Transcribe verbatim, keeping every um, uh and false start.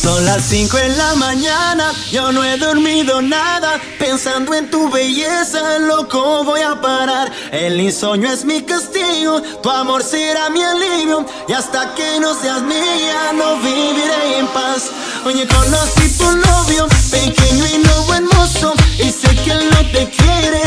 Son las cinco en la mañana, yo no he dormido nada. Pensando en tu belleza, loco voy a parar. El insomnio es mi castigo, tu amor será mi alivio. Y hasta que no seas mía, no viviré en paz. Oye, conocí tu novio, pequeño y no buen mozo, y sé que él no te quiere.